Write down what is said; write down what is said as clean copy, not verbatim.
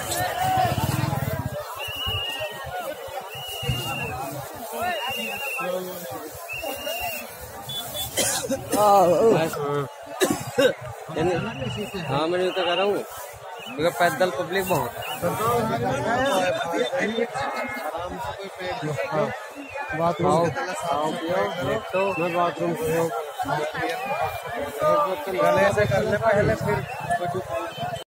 हाँ मैंने तो कह रहा हूँ क्योंकि पैदल पब्लिक बहुत बाथरूम गले से कर ले पहले फिर